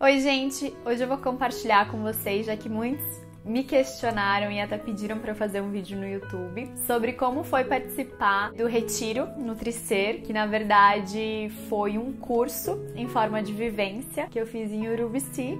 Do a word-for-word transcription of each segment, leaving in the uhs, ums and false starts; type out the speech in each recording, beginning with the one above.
Oi gente, hoje eu vou compartilhar com vocês, já que muitos me questionaram e até pediram para eu fazer um vídeo no YouTube sobre como foi participar do Retiro Nutricer, que na verdade foi um curso em forma de vivência que eu fiz em Urubici.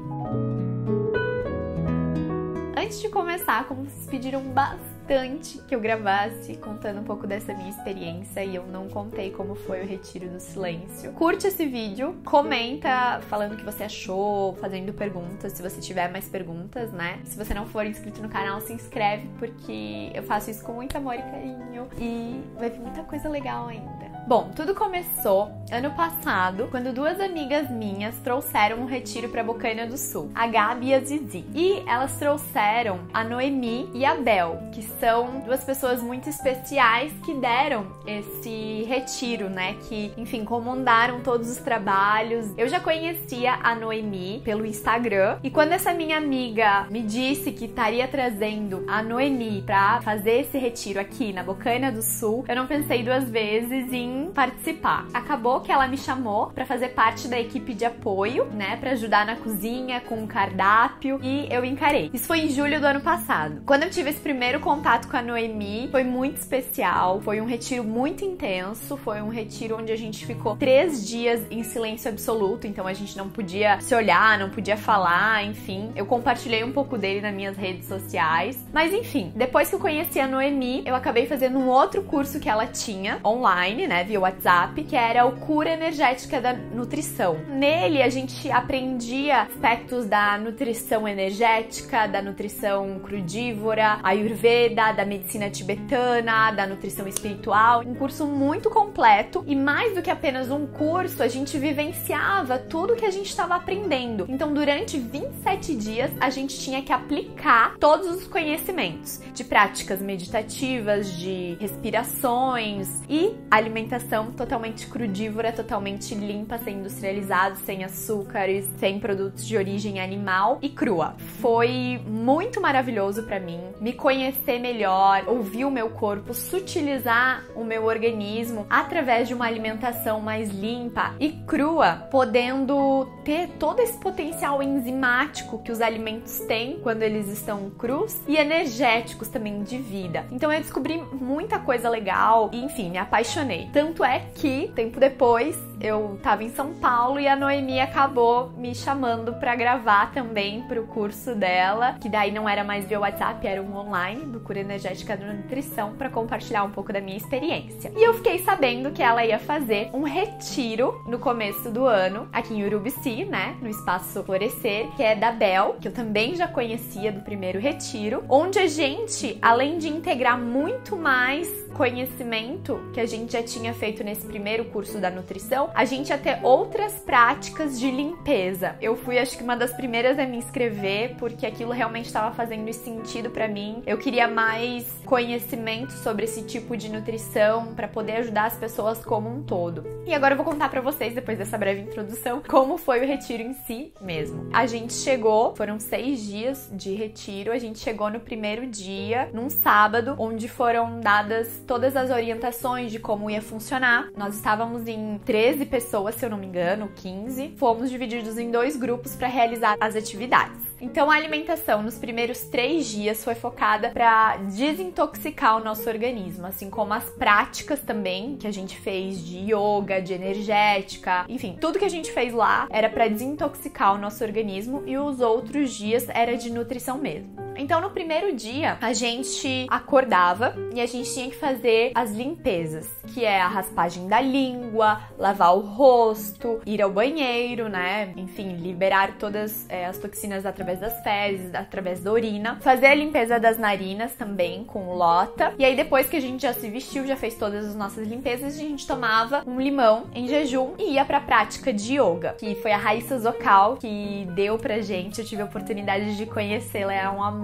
Antes de começar, como vocês pediram bastante que eu gravasse contando um pouco dessa minha experiência e eu não contei como foi o Retiro do Silêncio, curte esse vídeo, comenta falando o que você achou, fazendo perguntas, se você tiver mais perguntas, né? Se você não for inscrito no canal, se inscreve, porque eu faço isso com muito amor e carinho e vai vir muita coisa legal ainda. Bom, tudo começou ano passado, quando duas amigas minhas trouxeram um retiro para Bocaina do Sul, a Gabi e a Zizi. E elas trouxeram a Noemi e a Bel, que são duas pessoas muito especiais que deram esse retiro, né? Que, enfim, comandaram todos os trabalhos. Eu já conhecia a Noemi pelo Instagram, e quando essa minha amiga me disse que estaria trazendo a Noemi para fazer esse retiro aqui na Bocaina do Sul, eu não pensei duas vezes em participar. Acabou que ela me chamou para fazer parte da equipe de apoio, né, para ajudar na cozinha, com o cardápio, e eu encarei. Isso foi em julho do ano passado. Quando eu tive esse primeiro contato com a Noemi, foi muito especial, foi um retiro muito intenso, foi um retiro onde a gente ficou três dias em silêncio absoluto, então a gente não podia se olhar, não podia falar, enfim. Eu compartilhei um pouco dele nas minhas redes sociais, mas enfim, depois que eu conheci a Noemi, eu acabei fazendo um outro curso que ela tinha, online, né, via WhatsApp, que era o Cura Energética da Nutrição. Nele a gente aprendia aspectos da nutrição energética, da nutrição crudívora, ayurveda, da medicina tibetana, da nutrição espiritual. Um curso muito completo, e mais do que apenas um curso, a gente vivenciava tudo que a gente estava aprendendo. Então durante vinte e sete dias a gente tinha que aplicar todos os conhecimentos de práticas meditativas, de respirações e alimentação totalmente crudívora, totalmente limpa, sem industrializados, sem açúcares, sem produtos de origem animal e crua. Foi muito maravilhoso pra mim me conhecer melhor, ouvir o meu corpo, sutilizar o meu organismo através de uma alimentação mais limpa e crua, podendo ter todo esse potencial enzimático que os alimentos têm quando eles estão crus e energéticos também de vida. Então eu descobri muita coisa legal e, enfim, me apaixonei. Tanto é que, tempo depois, eu tava em São Paulo e a Noemi acabou me chamando pra gravar também pro curso dela, que daí não era mais via WhatsApp, era um online do Cura Energética da Nutrição, pra compartilhar um pouco da minha experiência. E eu fiquei sabendo que ela ia fazer um retiro no começo do ano, aqui em Urubici, né, no Espaço Florescer, que é da Bel, que eu também já conhecia do primeiro retiro, onde a gente, além de integrar muito mais conhecimento que a gente já tinha feito nesse primeiro curso da nutrição, a gente ia ter outras práticas de limpeza. Eu fui, acho que uma das primeiras a me inscrever, porque aquilo realmente estava fazendo sentido pra mim. Eu queria mais conhecimento sobre esse tipo de nutrição para poder ajudar as pessoas como um todo. E agora eu vou contar pra vocês, depois dessa breve introdução, como foi o retiro em si mesmo. A gente chegou, foram seis dias de retiro, a gente chegou no primeiro dia, num sábado, onde foram dadas todas as orientações de como ia funcionar. Nós estávamos em treze pessoas, se eu não me engano, quinze. Fomos divididos em dois grupos para realizar as atividades. Então a alimentação nos primeiros três dias foi focada para desintoxicar o nosso organismo, assim como as práticas também que a gente fez de yoga, de energética, enfim, tudo que a gente fez lá era para desintoxicar o nosso organismo, e os outros dias era de nutrição mesmo. Então no primeiro dia a gente acordava e a gente tinha que fazer as limpezas, que é a raspagem da língua, lavar o rosto, ir ao banheiro, né? Enfim, liberar todas é, as toxinas através das fezes, através da urina. Fazer a limpeza das narinas também com lota. E aí depois que a gente já se vestiu, já fez todas as nossas limpezas, a gente tomava um limão em jejum e ia pra prática de yoga, que foi a Raíssa Zokal que deu pra gente. Eu tive a oportunidade de conhecê-la, é um amor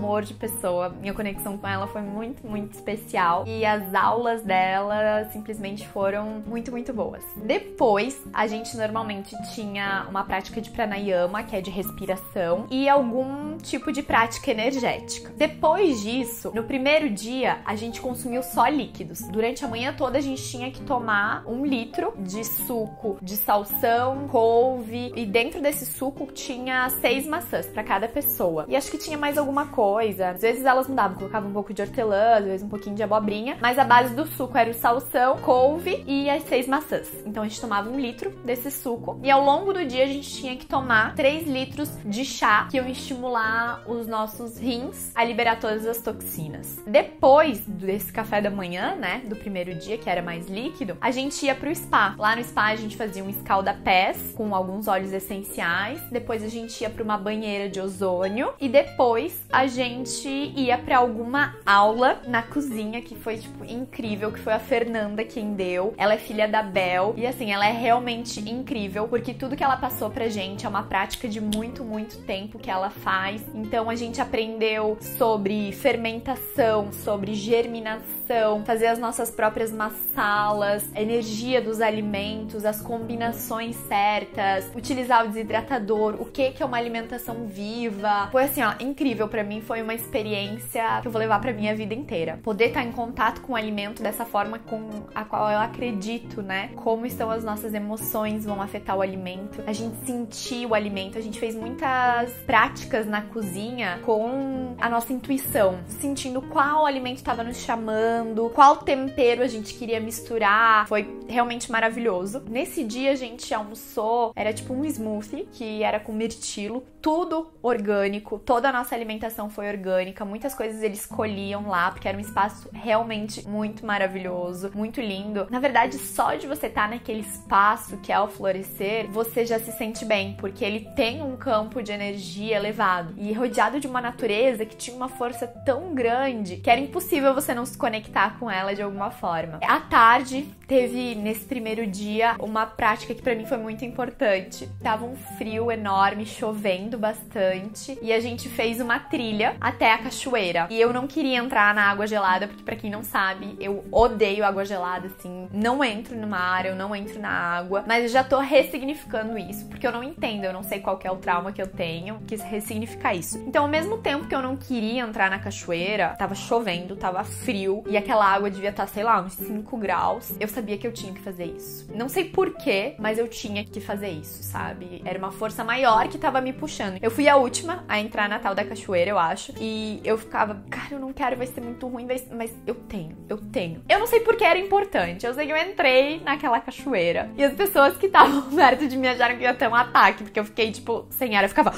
amor de pessoa. Minha conexão com ela foi muito, muito especial. E as aulas dela simplesmente foram muito, muito boas. Depois, a gente normalmente tinha uma prática de pranayama, que é de respiração, e algum tipo de prática energética. Depois disso, no primeiro dia, a gente consumiu só líquidos. Durante a manhã toda, a gente tinha que tomar um litro de suco de salsão, couve, e dentro desse suco tinha seis maçãs para cada pessoa. E acho que tinha mais alguma coisa. Às vezes elas mudavam, colocavam um pouco de hortelã, às vezes um pouquinho de abobrinha, mas a base do suco era o salsão, couve e as seis maçãs. Então a gente tomava um litro desse suco e ao longo do dia a gente tinha que tomar três litros de chá que iam estimular os nossos rins a liberar todas as toxinas. Depois desse café da manhã, né, do primeiro dia, que era mais líquido, a gente ia pro spa. Lá no spa a gente fazia um escalda-pés com alguns óleos essenciais, depois a gente ia para uma banheira de ozônio e depois a gente ia para alguma aula na cozinha que foi, tipo, incrível, que foi a Fernanda quem deu. Ela é filha da Bel e, assim, ela é realmente incrível porque tudo que ela passou pra gente é uma prática de muito, muito tempo que ela faz. Então a gente aprendeu sobre fermentação, sobre germinação, fazer as nossas próprias massalas, a energia dos alimentos, as combinações certas, utilizar o desidratador, o que que é uma alimentação viva. Foi assim, ó, incrível pra mim, foi uma experiência que eu vou levar pra minha vida inteira. Poder estar em contato com o alimento dessa forma com a qual eu acredito, né? Como estão as nossas emoções vão afetar o alimento. A gente sentir o alimento, a gente fez muitas práticas na cozinha com a nossa intuição, sentindo qual alimento estava nos chamando, qual tempero a gente queria misturar. Foi realmente maravilhoso. Nesse dia a gente almoçou, era tipo um smoothie, que era com mirtilo, tudo orgânico, toda a nossa alimentação foi orgânica, muitas coisas eles colhiam lá, porque era um espaço realmente muito maravilhoso, muito lindo. Na verdade, só de você estar naquele espaço que é o florescer, você já se sente bem, porque ele tem um campo de energia elevado e rodeado de uma natureza que tinha uma força tão grande que era impossível você não se conectar com ela de alguma forma. À tarde, teve nesse primeiro dia uma prática que pra mim foi muito importante. Tava um frio enorme, chovendo bastante, e a gente fez uma trilha até a cachoeira. E eu não queria entrar na água gelada, porque pra quem não sabe, eu odeio água gelada, assim, não entro no mar, eu não entro na água, mas eu já tô ressignificando isso, porque eu não entendo, eu não sei qual que é o trauma que eu tenho, quis ressignificar isso. Então, ao mesmo tempo que eu não queria entrar na cachoeira, tava chovendo, tava frio, e aquela água devia estar, sei lá, uns cinco graus, eu sabia que eu tinha que fazer isso. Não sei porquê, mas eu tinha que fazer isso, sabe? Era uma força maior que tava me puxando. Eu fui a última a entrar na tal da cachoeira, eu acho, e eu ficava, cara, eu não quero, vai ser muito ruim, vai... mas eu tenho, eu tenho. Eu não sei porque era importante, eu sei que eu entrei naquela cachoeira, e as pessoas que estavam perto de mim acharam que ia ter um ataque, porque eu fiquei, tipo, sem ar, eu ficava...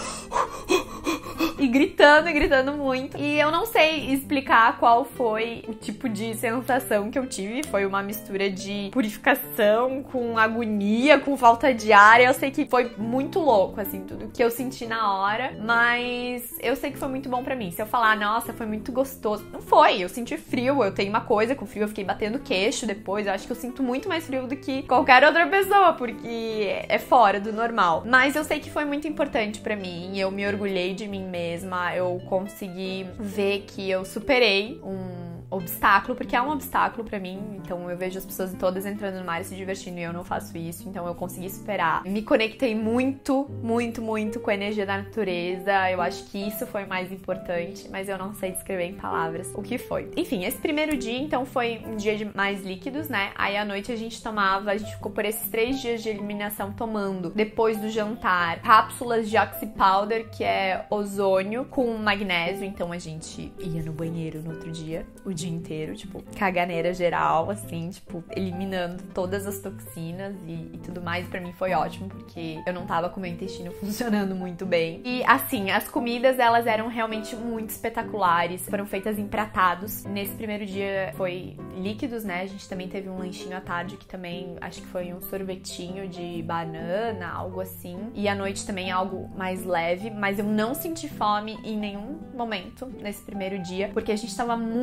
e gritando, e gritando muito. E eu não sei explicar qual foi o tipo de sensação que eu tive. Foi uma mistura de purificação com agonia, com falta de ar. Eu sei que foi muito louco, assim, tudo que eu senti na hora. Mas eu sei que foi muito bom pra mim. Se eu falar, nossa, foi muito gostoso. Não foi, eu senti frio. Eu tenho uma coisa com frio, eu fiquei batendo queixo depois. Eu acho que eu sinto muito mais frio do que qualquer outra pessoa, porque é fora do normal. Mas eu sei que foi muito importante pra mim. Eu me orgulhei de mim mesma. Eu consegui ver que eu superei um obstáculo, porque é um obstáculo pra mim, então eu vejo as pessoas todas entrando no mar e se divertindo e eu não faço isso, então eu consegui superar. Me conectei muito, muito, muito com a energia da natureza, eu acho que isso foi o mais importante, mas eu não sei descrever em palavras o que foi. Enfim, esse primeiro dia, então, foi um dia de mais líquidos, né? Aí à noite a gente tomava, a gente ficou por esses três dias de eliminação tomando, depois do jantar, cápsulas de Oxy Powder, que é ozônio com magnésio, então a gente ia no banheiro no outro dia, o dia inteiro, tipo, caganeira geral, assim, tipo, eliminando todas as toxinas e, e tudo mais. Pra mim foi ótimo, porque eu não tava com o meu intestino funcionando muito bem. E, assim, as comidas, elas eram realmente muito espetaculares. Foram feitas em pratados. Nesse primeiro dia foi líquidos, né? A gente também teve um lanchinho à tarde, que também, acho que foi um sorvetinho de banana, algo assim. E à noite também algo mais leve, mas eu não senti fome em nenhum momento nesse primeiro dia, porque a gente tava muito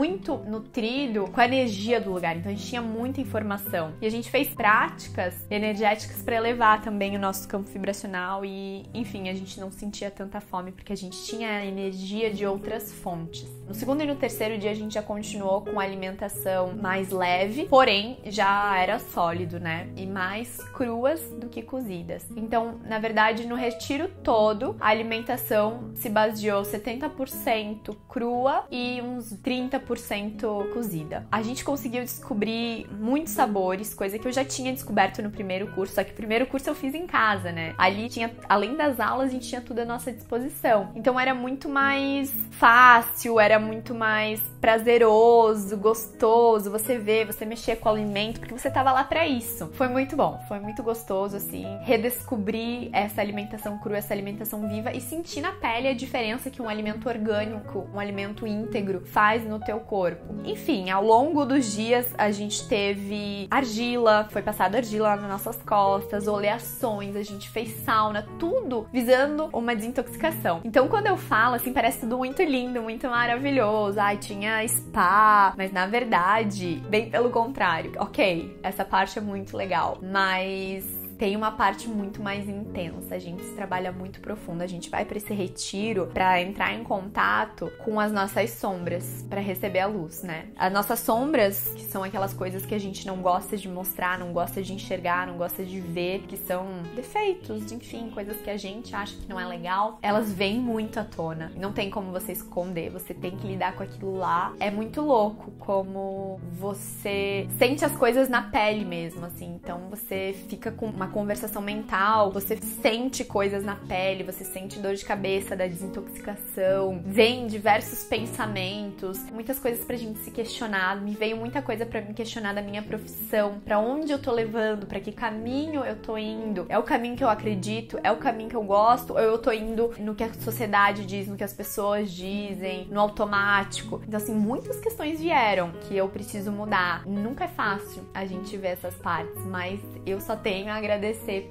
nutrido com a energia do lugar. Então a gente tinha muita informação. E a gente fez práticas energéticas para elevar também o nosso campo vibracional e, enfim, a gente não sentia tanta fome porque a gente tinha a energia de outras fontes. No segundo e no terceiro dia a gente já continuou com a alimentação mais leve, porém já era sólido, né? E mais cruas do que cozidas. Então, na verdade, no retiro todo, a alimentação se baseou setenta por cento crua e uns trinta por cento cozida. A gente conseguiu descobrir muitos sabores, coisa que eu já tinha descoberto no primeiro curso, só que o primeiro curso eu fiz em casa, né? Ali tinha, além das aulas, a gente tinha tudo à nossa disposição. Então era muito mais fácil, era muito mais prazeroso, gostoso, você ver, você mexer com o alimento, porque você tava lá pra isso. Foi muito bom, foi muito gostoso, assim, redescobrir essa alimentação crua, essa alimentação viva e sentir na pele a diferença que um alimento orgânico, um alimento íntegro faz no teu corpo. Enfim, ao longo dos dias a gente teve argila, foi passado argila nas nossas costas, oleações, a gente fez sauna, tudo visando uma desintoxicação. Então quando eu falo, assim, parece tudo muito lindo, muito maravilhoso, ai, tinha spa, mas na verdade, bem pelo contrário. Ok, essa parte é muito legal, mas tem uma parte muito mais intensa, a gente trabalha muito profundo, a gente vai para esse retiro para entrar em contato com as nossas sombras, para receber a luz, né? As nossas sombras, que são aquelas coisas que a gente não gosta de mostrar, não gosta de enxergar, não gosta de ver, que são defeitos, enfim, coisas que a gente acha que não é legal, elas vêm muito à tona. Não tem como você esconder, você tem que lidar com aquilo lá. É muito louco como você sente as coisas na pele mesmo, assim. Então você fica com uma conversação mental, você sente coisas na pele, você sente dor de cabeça da desintoxicação, vem diversos pensamentos, muitas coisas pra gente se questionar. Me veio muita coisa pra me questionar da minha profissão, pra onde eu tô levando, pra que caminho eu tô indo, é o caminho que eu acredito, é o caminho que eu gosto, ou eu tô indo no que a sociedade diz, no que as pessoas dizem, no automático. Então assim, muitas questões vieram que eu preciso mudar. Nunca é fácil a gente ver essas partes, mas eu só tenho a agradecer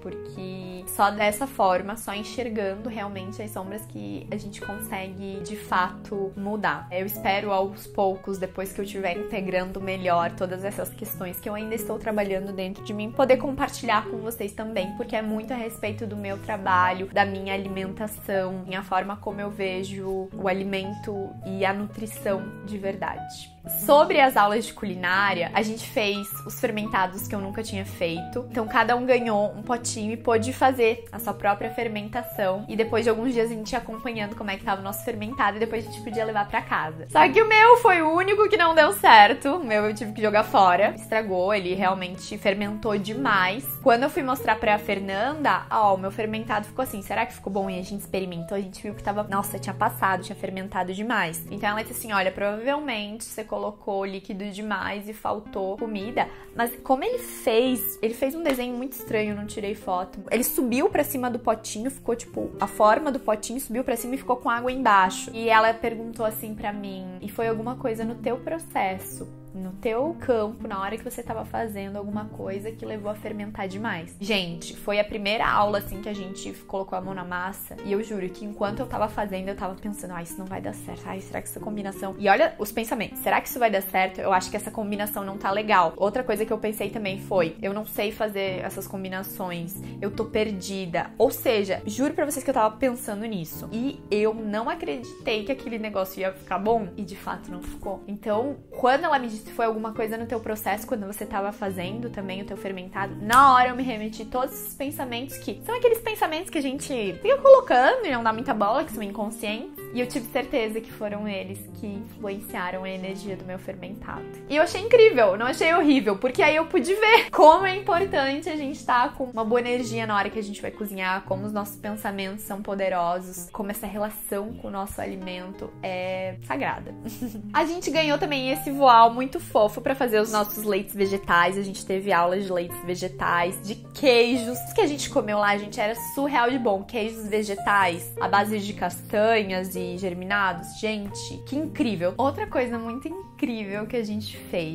porque só dessa forma, só enxergando realmente as sombras que a gente consegue de fato mudar. Eu espero aos poucos, depois que eu estiver integrando melhor todas essas questões que eu ainda estou trabalhando dentro de mim, poder compartilhar com vocês também, porque é muito a respeito do meu trabalho, da minha alimentação, minha forma como eu vejo o alimento e a nutrição de verdade. Sobre as aulas de culinária, a gente fez os fermentados que eu nunca tinha feito. Então cada um ganhou um potinho e pôde fazer a sua própria fermentação. E depois de alguns dias a gente ia acompanhando como é que tava o nosso fermentado e depois a gente podia levar pra casa. Só que o meu foi o único que não deu certo. O meu eu tive que jogar fora. Estragou, ele realmente fermentou demais. Quando eu fui mostrar pra Fernanda, ó, o meu fermentado ficou assim, será que ficou bom? E a gente experimentou, a gente viu que tava, nossa, tinha passado, tinha fermentado demais. Então ela disse assim, olha, provavelmente você colocou líquido demais e faltou comida, mas como ele fez, ele fez um desenho muito estranho, não tirei foto. Ele subiu pra cima do potinho, ficou tipo, a forma do potinho subiu pra cima e ficou com água embaixo. E ela perguntou assim pra mim, e foi alguma coisa no teu processo, no teu campo, na hora que você tava fazendo alguma coisa que levou a fermentar demais. Gente, foi a primeira aula, assim, que a gente colocou a mão na massa, e eu juro que enquanto eu tava fazendo, eu tava pensando, ai, isso não vai dar certo, ai, será que essa combinação... E olha os pensamentos, será que isso vai dar certo? Eu acho que essa combinação não tá legal. Outra coisa que eu pensei também foi, eu não sei fazer essas combinações, eu tô perdida. Ou seja, juro pra vocês que eu tava pensando nisso. E eu não acreditei que aquele negócio ia ficar bom, e de fato não ficou. Então, quando ela me disse se foi alguma coisa no teu processo, quando você tava fazendo também o teu fermentado, na hora eu me remeti todos esses pensamentos que são aqueles pensamentos que a gente fica colocando e não dá muita bola, que são inconscientes. E eu tive certeza que foram eles que influenciaram a energia do meu fermentado. E eu achei incrível, não achei horrível, porque aí eu pude ver como é importante a gente estar com uma boa energia na hora que a gente vai cozinhar, como os nossos pensamentos são poderosos, como essa relação com o nosso alimento é sagrada. A gente ganhou também esse voal muito fofo pra fazer os nossos leites vegetais. A gente teve aulas de leites vegetais, de queijos. O que a gente comeu lá, gente, era surreal de bom. Queijos vegetais à base de castanhas e germinados. Gente, que incrível. Outra coisa muito incrível que a gente fez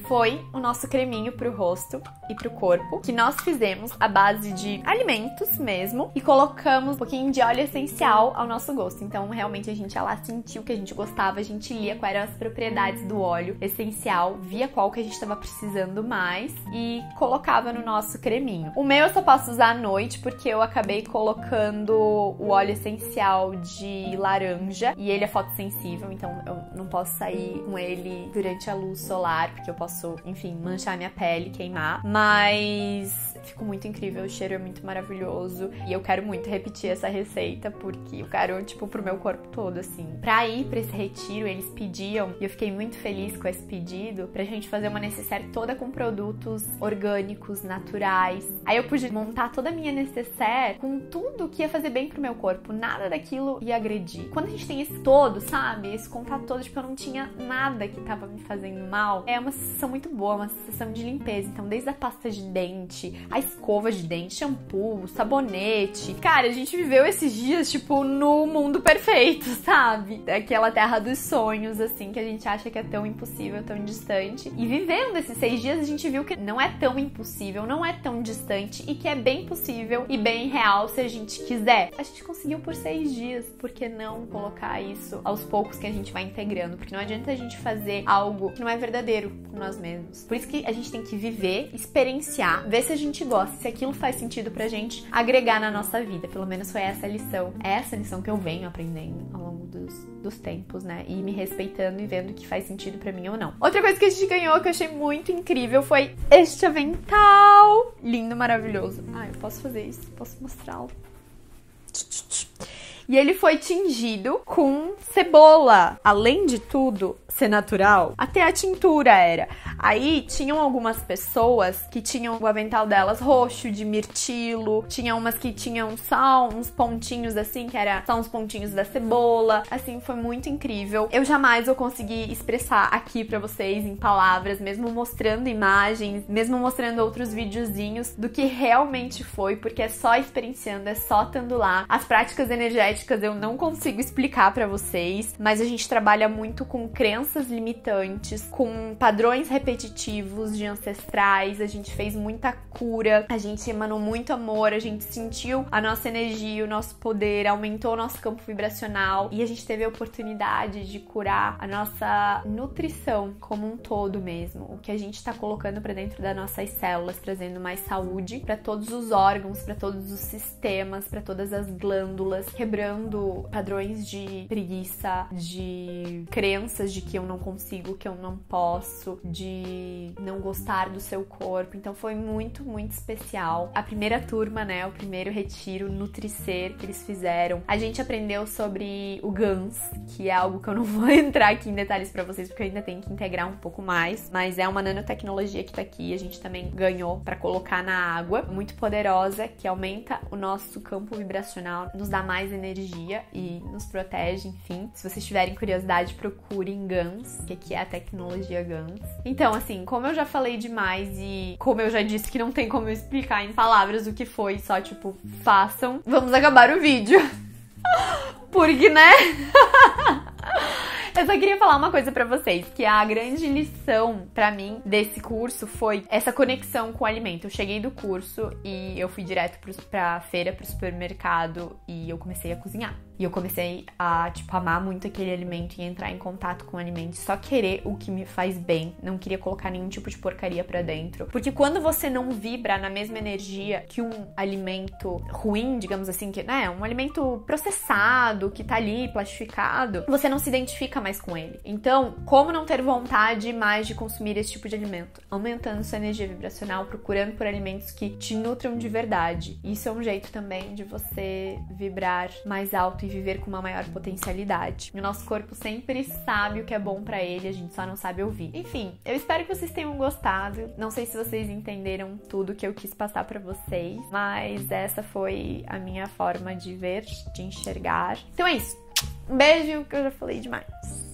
foi o nosso creminho pro rosto e pro corpo, que nós fizemos à base de alimentos mesmo e colocamos um pouquinho de óleo essencial ao nosso gosto. Então, realmente, a gente ia lá, sentiu que a gente gostava, a gente lia quais eram as propriedades do óleo essencial, via qual que a gente tava precisando mais e colocava no nosso creminho. O meu eu só posso usar à noite porque eu acabei colocando o óleo essencial de laranja e ele é fotossensível, então eu não posso sair com ele durante a luz solar, porque eu posso, enfim, manchar minha pele, queimar, mas ficou muito incrível, o cheiro é muito maravilhoso e eu quero muito repetir essa receita porque eu quero, tipo, pro meu corpo todo, assim. Pra ir pra esse retiro, eles pediam, e eu fiquei muito feliz com esse pedido, pra gente fazer uma necessaire toda com produtos orgânicos, naturais. Aí eu pude montar toda a minha necessaire com tudo que ia fazer bem pro meu corpo, nada daquilo ia agredir. Quando a gente tem esse todo, sabe, esse contato todo, tipo, eu não tinha nada que tava me fazendo mal, é uma sensação muito boa, uma sensação de limpeza. Então, desde a pasta de dente, a escova de dente, shampoo, sabonete. Cara, a gente viveu esses dias, tipo, no mundo perfeito, sabe? Aquela terra dos sonhos, assim, que a gente acha que é tão impossível, tão distante. E vivendo esses seis dias, a gente viu que não é tão impossível, não é tão distante e que é bem possível e bem real se a gente quiser. A gente conseguiu por seis dias, por que não colocar isso aos poucos que a gente vai integrando? Porque não adianta a gente fazer algo que não é verdadeiro com nós mesmos. Por isso que a gente tem que viver, experienciar, ver se a gente gosta, se aquilo faz sentido pra gente agregar na nossa vida. Pelo menos foi essa a lição. É essa a lição que eu venho aprendendo ao longo dos, dos tempos, né? E me respeitando e vendo que faz sentido pra mim ou não. Outra coisa que a gente ganhou, que eu achei muito incrível, foi este avental. Lindo, maravilhoso. Ah, eu posso fazer isso? Posso mostrá-lo? E ele foi tingido com cebola. Além de tudo ser natural, até a tintura era. Aí tinham algumas pessoas que tinham o avental delas roxo, de mirtilo. Tinha umas que tinham só uns pontinhos assim, que era só uns pontinhos da cebola. Assim, foi muito incrível. Eu jamais vou conseguir expressar aqui pra vocês em palavras, mesmo mostrando imagens, mesmo mostrando outros videozinhos do que realmente foi, porque é só experienciando, é só estando lá. As práticas energéticas eu não consigo explicar pra vocês, mas a gente trabalha muito com crenças limitantes, com padrões repetitivos de ancestrais, a gente fez muita cura, a gente emanou muito amor, a gente sentiu a nossa energia, o nosso poder, aumentou o nosso campo vibracional e a gente teve a oportunidade de curar a nossa nutrição como um todo mesmo, o que a gente tá colocando pra dentro das nossas células, trazendo mais saúde pra todos os órgãos, pra todos os sistemas, pra todas as glândulas, quebrando padrões de preguiça, de crenças de que eu não consigo, que eu não posso, de não gostar do seu corpo. Então foi muito, muito especial. A primeira turma, né, o primeiro retiro Nutricer que eles fizeram, a gente aprendeu sobre o G A N S, que é algo que eu não vou entrar aqui em detalhes pra vocês, porque eu ainda tenho que integrar um pouco mais, mas é uma nanotecnologia que tá aqui, a gente também ganhou pra colocar na água, muito poderosa, que aumenta o nosso campo vibracional, nos dá mais energia e nos protege, enfim. Se vocês tiverem curiosidade, procurem G A N S, que aqui é a tecnologia G A N S. Então, assim, como eu já falei demais e como eu já disse que não tem como eu explicar em palavras o que foi, só tipo, façam, vamos acabar o vídeo. Porque, né? Eu só queria falar uma coisa pra vocês, que a grande lição pra mim desse curso foi essa conexão com o alimento. Eu cheguei do curso e eu fui direto pro, pra feira, pro supermercado e eu comecei a cozinhar. E eu comecei a, tipo, amar muito aquele alimento e entrar em contato com o alimento. Só querer o que me faz bem. Não queria colocar nenhum tipo de porcaria pra dentro. Porque quando você não vibra na mesma energia que um alimento ruim, digamos assim, que, né, um alimento processado, que tá ali, plastificado, você não se identifica mais com ele. Então, como não ter vontade mais de consumir esse tipo de alimento? Aumentando sua energia vibracional, procurando por alimentos que te nutram de verdade. Isso é um jeito também de você vibrar mais alto e viver com uma maior potencialidade. O nosso corpo sempre sabe o que é bom pra ele, a gente só não sabe ouvir. Enfim, eu espero que vocês tenham gostado. Não sei se vocês entenderam tudo que eu quis passar pra vocês, mas essa foi a minha forma de ver, de enxergar. Então é isso. Um beijo, que eu já falei demais.